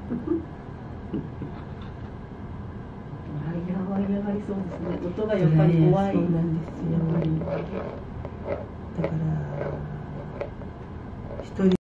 嫌がりそうですね。音がやっぱり怖い。 そうなんですよ。だから一人